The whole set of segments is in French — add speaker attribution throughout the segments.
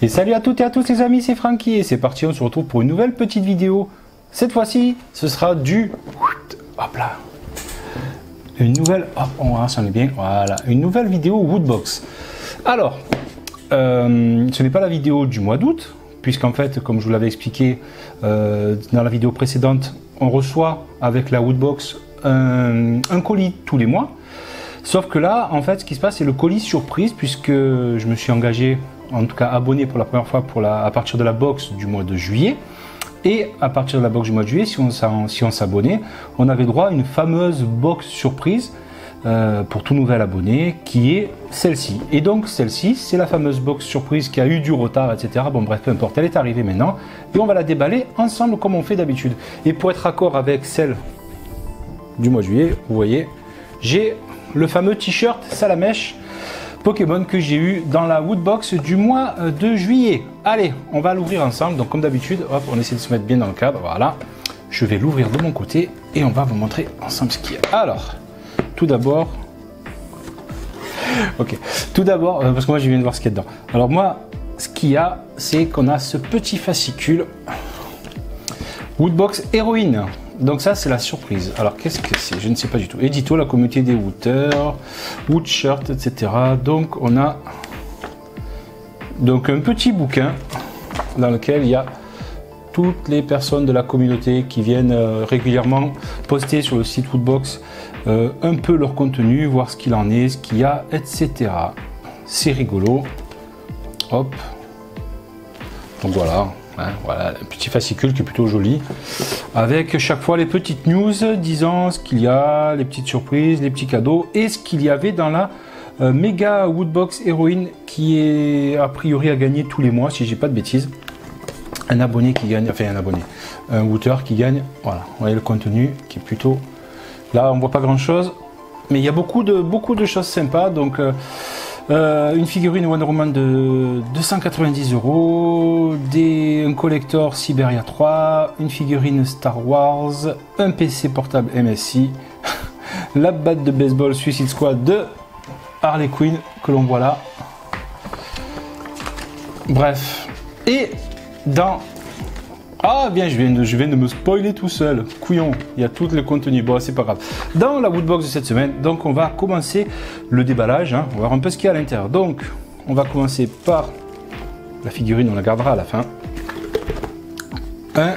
Speaker 1: Et salut à toutes et à tous les amis, c'est Francky et c'est parti, on se retrouve pour une nouvelle petite vidéo. Cette fois-ci, ce sera du... Hop là. Une nouvelle... Hop, on va s'en est bien. Voilà, une nouvelle vidéo Woodbox. Alors, ce n'est pas la vidéo du mois d'août, puisqu'en fait, comme je vous l'avais expliqué dans la vidéo précédente, on reçoit avec la Woodbox un colis tous les mois. Sauf que là, en fait, ce qui se passe, c'est le colis surprise, puisque je me suis engagé, en tout cas abonné pour la première fois à partir de la box du mois de juillet. Et à partir de la box du mois de juillet, si on s'abonnait, on avait droit à une fameuse box surprise pour tout nouvel abonné, qui est celle-ci. Et donc celle-ci, c'est la fameuse box surprise qui a eu du retard, etc. Bon bref, peu importe, elle est arrivée maintenant. Et on va la déballer ensemble comme on fait d'habitude. Et pour être raccord avec celle du mois de juillet, vous voyez, j'ai le fameux t-shirt Salamèche Pokémon que j'ai eu dans la Woodbox du mois de juillet. Allez, on va l'ouvrir ensemble. Donc comme d'habitude, hop, on essaie de se mettre bien dans le cadre. Voilà, je vais l'ouvrir de mon côté et on va vous montrer ensemble ce qu'il y a. Alors, tout d'abord, ok, tout d'abord, parce que moi je viens de voir ce qu'il y a dedans. Alors moi, ce qu'il y a, c'est qu'on a ce petit fascicule Woodbox Héroïne. Donc ça, c'est la surprise. Alors, qu'est-ce que c'est? Je ne sais pas du tout. Édito, la communauté des Wooters, Woodshirt, etc. Donc, on a donc un petit bouquin dans lequel il y a toutes les personnes de la communauté qui viennent régulièrement poster sur le site Woodbox un peu leur contenu, voir ce qu'il en est, ce qu'il y a, etc. C'est rigolo. Hop. Donc voilà. Hein, voilà, un petit fascicule qui est plutôt joli, avec chaque fois les petites news disant ce qu'il y a, les petites surprises, les petits cadeaux et ce qu'il y avait dans la méga Woodbox Héroïne qui est a priori à gagner tous les mois, si j'ai pas de bêtises. Un abonné qui gagne, enfin un abonné, un Wooter qui gagne. Voilà, vous voyez le contenu qui est plutôt... Là, on voit pas grand chose, mais il y a beaucoup de choses sympas. Donc une figurine Wonder Woman de 290 €, un collector Siberia 3, une figurine Star Wars, un PC portable MSI, la batte de baseball Suicide Squad de Harley Quinn que l'on voit là. Bref, et dans... Ah bien, je viens de me spoiler tout seul, couillon, il y a tout le contenu, bon c'est pas grave. Dans la Woodbox de cette semaine, donc on va commencer le déballage, hein. On va voir un peu ce qu'il y a à l'intérieur. Donc, on va commencer par la figurine, on la gardera à la fin. Un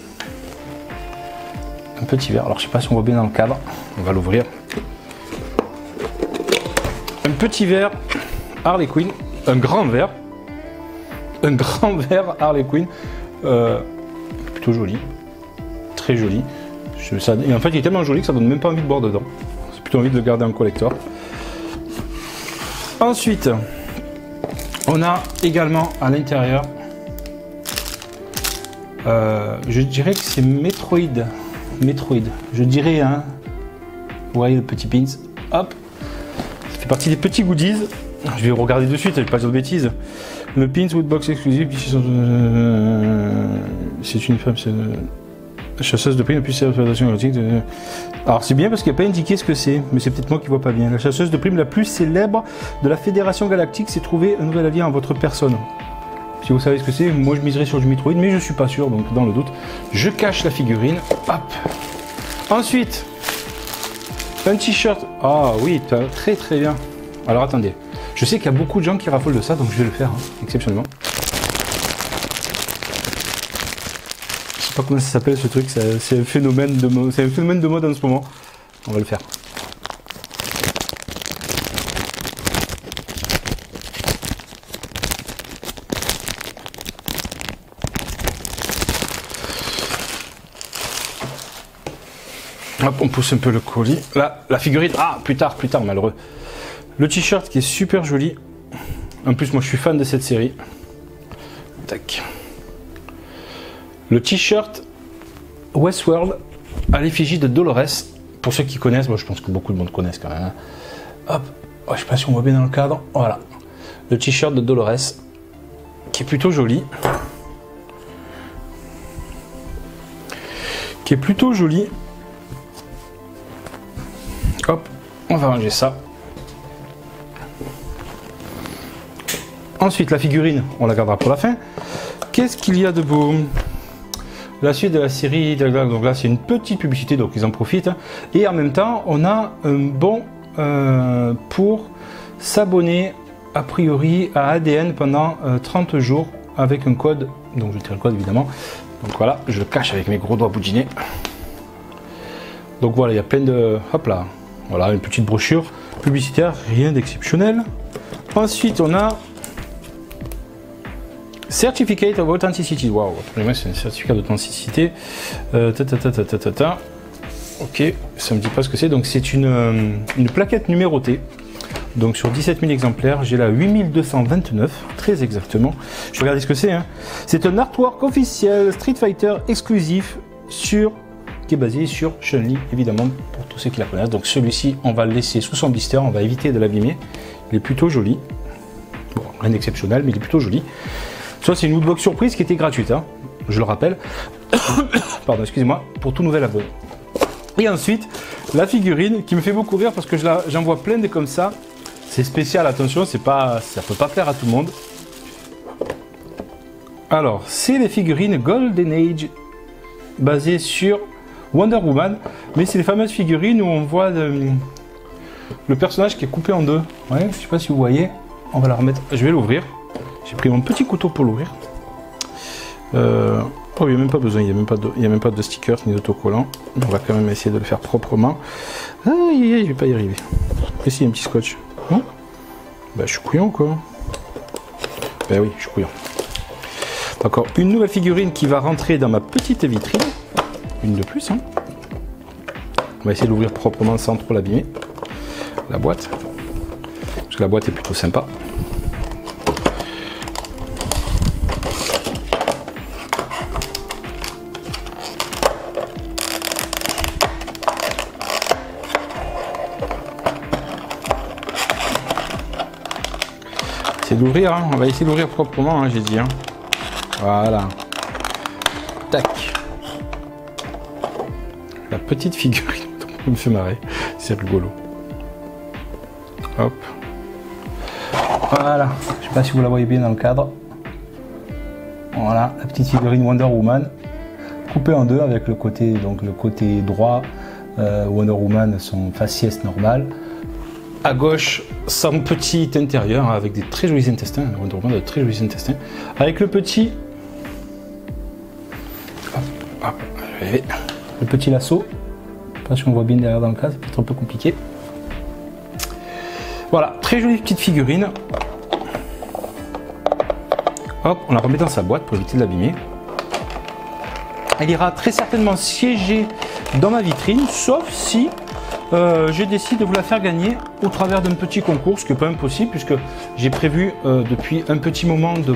Speaker 1: petit verre, alors je sais pas si on voit bien dans le cadre, on va l'ouvrir. Un petit verre Harley Quinn, un grand verre Harley Quinn. Joli, très joli. Et en fait, il est tellement joli que ça donne même pas envie de boire dedans. C'est plutôt envie de le garder en collector. Ensuite, on a également à l'intérieur, je dirais que c'est Metroid. Je dirais, hein. Vous voyez le petit pins. Hop, ça fait partie des petits goodies. Je vais regarder de suite, je vais pas dire de bêtises. Le pins Woodbox exclusif, c'est une femme, c'est chasseuse de primes, puis c'est la fédération galactique. Alors c'est bien parce qu'il n'y a pas indiqué ce que c'est, mais c'est peut-être moi qui vois pas bien. La chasseuse de primes la plus célèbre de la fédération galactique s'est trouvé un nouvel avis en votre personne. Si vous savez ce que c'est, moi je miserais sur du Metroid, mais je suis pas sûr, donc dans le doute, je cache la figurine. Hop. Ensuite, un t-shirt. Ah oui, très très bien. Alors attendez. Je sais qu'il y a beaucoup de gens qui raffolent de ça, donc je vais le faire, hein, exceptionnellement. Je sais pas comment ça s'appelle ce truc, c'est un phénomène de mode, en ce moment. On va le faire. Hop, on pousse un peu le colis. Là, la figurine. Ah, plus tard, malheureux. Le t-shirt qui est super joli. En plus, moi je suis fan de cette série. Tac. Le t-shirt Westworld à l'effigie de Dolores. Pour ceux qui connaissent, moi je pense que beaucoup de monde connaissent quand même. Hop. Oh, je sais pas si on voit bien dans le cadre. Voilà. Le t-shirt de Dolores qui est plutôt joli. Hop. On va ranger ça. Ensuite, la figurine, on la gardera pour la fin. Qu'est-ce qu'il y a de beau? La suite de la série, donc là c'est une petite publicité, donc ils en profitent. Et en même temps, on a un bon pour s'abonner a priori à ADN pendant 30 jours avec un code. Donc je tire le code évidemment. Donc voilà, je le cache avec mes gros doigts boudinés. Donc voilà, il y a plein de... Hop là. Voilà, une petite brochure publicitaire, rien d'exceptionnel. Ensuite, on a Certificate of Authenticity. Waouh, c'est un certificat d'authenticité. Ok, ça me dit pas ce que c'est. Donc c'est une plaquette numérotée. Donc sur 17 000 exemplaires, j'ai la 8229, très exactement. Je vais regarder ce que c'est. Hein. C'est un artwork officiel Street Fighter exclusif qui est basé sur Chun-Li, évidemment, pour tous ceux qui la connaissent. Donc celui-ci, on va le laisser sous son blister, on va éviter de l'abîmer. Il est plutôt joli. Bon, rien d'exceptionnel, mais il est plutôt joli. Ça, c'est une lootbox surprise qui était gratuite, hein, je le rappelle. Pardon, excusez-moi, pour tout nouvel abonné. Et ensuite, la figurine qui me fait beaucoup rire parce que j'en vois plein de comme ça. C'est spécial, attention, ça peut pas plaire à tout le monde. Alors, c'est les figurines Golden Age basées sur Wonder Woman, mais c'est les fameuses figurines où on voit le personnage qui est coupé en deux. Ouais, je sais pas si vous voyez. On va la remettre. Je vais l'ouvrir. J'ai pris mon petit couteau pour l'ouvrir. Oh, il n'y a même pas besoin, il n'y a même pas de stickers ni d'autocollants. On va quand même essayer de le faire proprement. Ah, je vais pas y arriver. Et si, il y a un petit scotch. Non? Bah, je suis couillon, quoi. Ben oui, je suis couillon. D'accord, une nouvelle figurine qui va rentrer dans ma petite vitrine. Une de plus, hein. On va essayer de l'ouvrir proprement sans trop l'abîmer. La boîte. Parce que la boîte est plutôt sympa. D'ouvrir, hein. On va essayer d'ouvrir proprement, hein, j'ai dit. Hein. Voilà. Tac. La petite figurine, ça me fait marrer. C'est rigolo. Hop. Voilà. Je sais pas si vous la voyez bien dans le cadre. Voilà, la petite figurine Wonder Woman coupée en deux avec le côté droit Wonder Woman, son faciès normal. À gauche, son petit intérieur avec des très jolis intestins. Wonder Woman a de très jolis intestins. Avec le petit. Hop, le petit lasso. Je ne sais pas si on voit bien derrière dans le cadre, c'est peut-être un peu compliqué. Voilà, très jolie petite figurine. Hop, on la remet dans sa boîte pour éviter de l'abîmer. Elle ira très certainement siéger dans ma vitrine, sauf si je décide de vous la faire gagner au travers d'un petit concours, ce qui n'est pas impossible puisque j'ai prévu depuis un petit moment de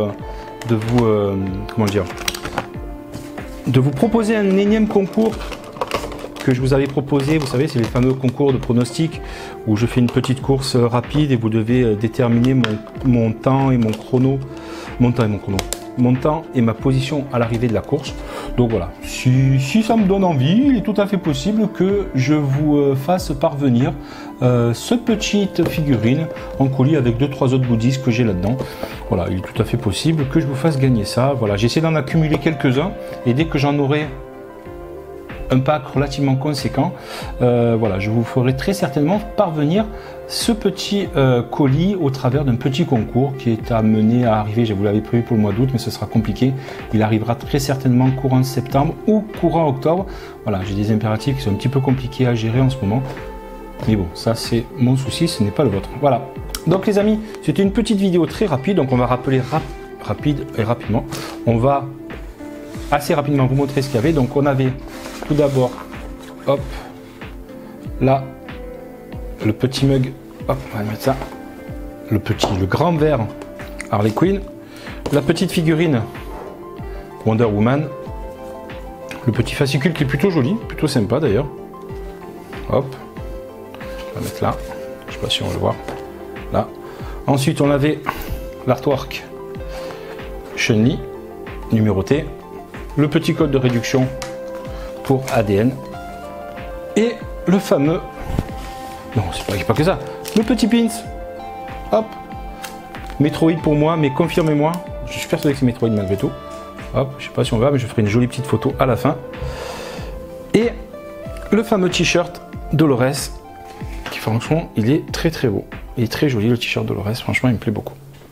Speaker 1: vous proposer un énième concours que je vous avais proposé. Vous savez, c'est les fameux concours de pronostics où je fais une petite course rapide et vous devez déterminer mon temps et mon chrono, mon temps et ma position à l'arrivée de la course. Donc voilà, si ça me donne envie, il est tout à fait possible que je vous fasse parvenir cette petite figurine en colis avec 2-3 autres goodies que j'ai là-dedans. Voilà, il est tout à fait possible que je vous fasse gagner ça. Voilà, j'essaie d'en accumuler quelques-uns et dès que j'en aurai un pack relativement conséquent, voilà, je vous ferai très certainement parvenir ce petit colis au travers d'un petit concours qui est amené à arriver. Je vous l'avais prévu pour le mois d'août, mais ce sera compliqué. Il arrivera très certainement courant septembre ou courant octobre. Voilà, j'ai des impératifs qui sont un petit peu compliqués à gérer en ce moment. Mais bon, ça c'est mon souci, ce n'est pas le vôtre. Voilà. Donc les amis, c'était une petite vidéo très rapide. Donc on va rappeler rapidement. On va assez rapidement vous montrer ce qu'il y avait. Donc on avait tout d'abord, hop, là, le petit mug, hop, on va mettre ça, le grand verre Harley Quinn, la petite figurine Wonder Woman, le petit fascicule qui est plutôt joli, plutôt sympa d'ailleurs, hop, on va mettre là, je sais pas si on le voit, là. Ensuite on avait l'artwork Chun-Li, numéroté, le petit code de réduction pour ADN et le fameux, non c'est pas que ça, le petit pins, hop, Metroid pour moi, mais confirmez-moi. Je suis persuadé que c'est Metroid malgré tout. Hop, je sais pas si on va, mais je ferai une jolie petite photo à la fin. Et le fameux t-shirt Dolores, qui franchement, il est très très beau. Il est très joli le t-shirt Dolores, franchement, il me plaît beaucoup.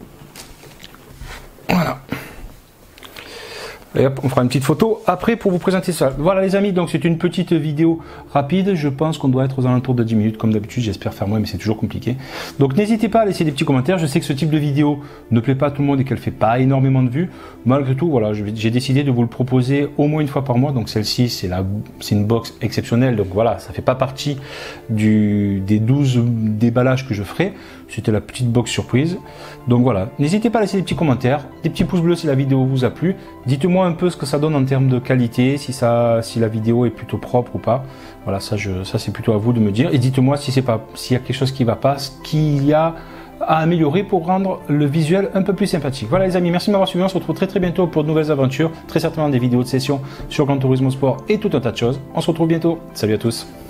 Speaker 1: Voilà. Et hop, on fera une petite photo après pour vous présenter ça. Voilà les amis, donc c'est une petite vidéo rapide. Je pense qu'on doit être aux alentours de 10 minutes comme d'habitude. J'espère faire moins, mais c'est toujours compliqué. Donc n'hésitez pas à laisser des petits commentaires. Je sais que ce type de vidéo ne plaît pas à tout le monde et qu'elle fait pas énormément de vues. Malgré tout, voilà, j'ai décidé de vous le proposer au moins une fois par mois. Donc celle-ci, c'est une box exceptionnelle. Donc voilà, ça fait pas partie des 12 déballages que je ferai. C'était la petite box surprise. Donc voilà, n'hésitez pas à laisser des petits commentaires, des petits pouces bleus si la vidéo vous a plu. Dites-moi un peu ce que ça donne en termes de qualité, si la vidéo est plutôt propre ou pas. Voilà, ça c'est plutôt à vous de me dire. Et dites-moi s'il y a quelque chose qui va pas, ce qu'il y a à améliorer pour rendre le visuel un peu plus sympathique. Voilà les amis, merci de m'avoir suivi. On se retrouve très très bientôt pour de nouvelles aventures. Très certainement des vidéos de session sur Gran Turismo Sport et tout un tas de choses. On se retrouve bientôt. Salut à tous.